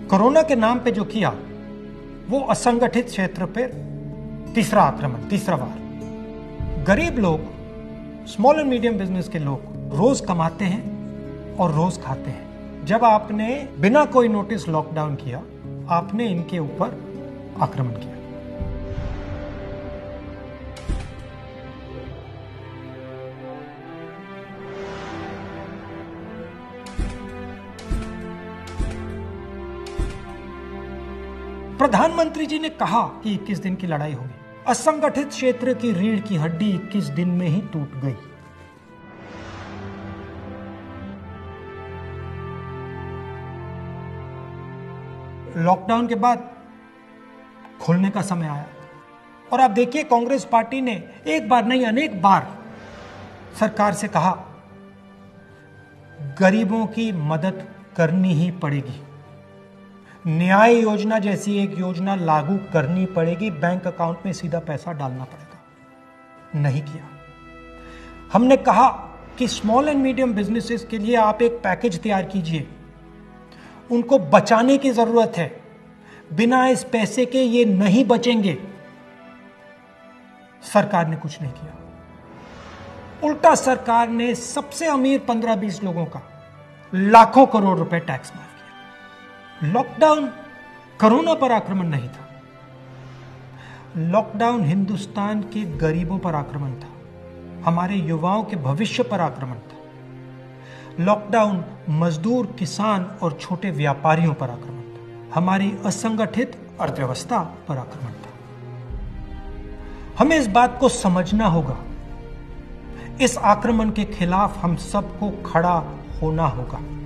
Corona के नाम पे जो किया वो असंगठित क्षेत्र पे तीसरा आक्रमण, तीसरा वार। गरीब लोग, स्मॉल एंड मीडियम बिजनेस के लोग रोज कमाते हैं और रोज खाते हैं। जब आपने बिना कोई नोटिस लॉकडाउन किया, आपने इनके ऊपर आक्रमण किया। प्रधानमंत्री जी ने कहा कि 21 दिन की लड़ाई होगी। असंगठित क्षेत्र की रीढ़ की हड्डी 21 दिन में ही टूट गई। लॉकडाउन के बाद खुलने का समय आया और आप देखिए कांग्रेस पार्टी ने एक बार नहीं अनेक बार सरकार से कहा गरीबों की मदद करनी ही पड़ेगी, न्याय योजना जैसी एक योजना लागू करनी पड़ेगी, बैंक अकाउंट में सीधा पैसा डालना पड़ेगा। नहीं किया। हमने कहा कि स्मॉल एंड मीडियम बिजनेसेस के लिए आप एक पैकेज तैयार कीजिए, उनको बचाने की जरूरत है, बिना इस पैसे के ये नहीं बचेंगे। सरकार ने कुछ नहीं किया। उल्टा सरकार ने सबसे अमीर 15-20 लोगों का लाखों करोड़ रुपए टैक्स माफ किया। लॉकडाउन कोरोना पर आक्रमण नहीं था, लॉकडाउन हिंदुस्तान के गरीबों पर आक्रमण था, हमारे युवाओं के भविष्य पर आक्रमण था। लॉकडाउन मजदूर, किसान और छोटे व्यापारियों पर आक्रमण था, हमारी असंगठित अर्थव्यवस्था पर आक्रमण था। हमें इस बात को समझना होगा, इस आक्रमण के खिलाफ हम सबको खड़ा होना होगा।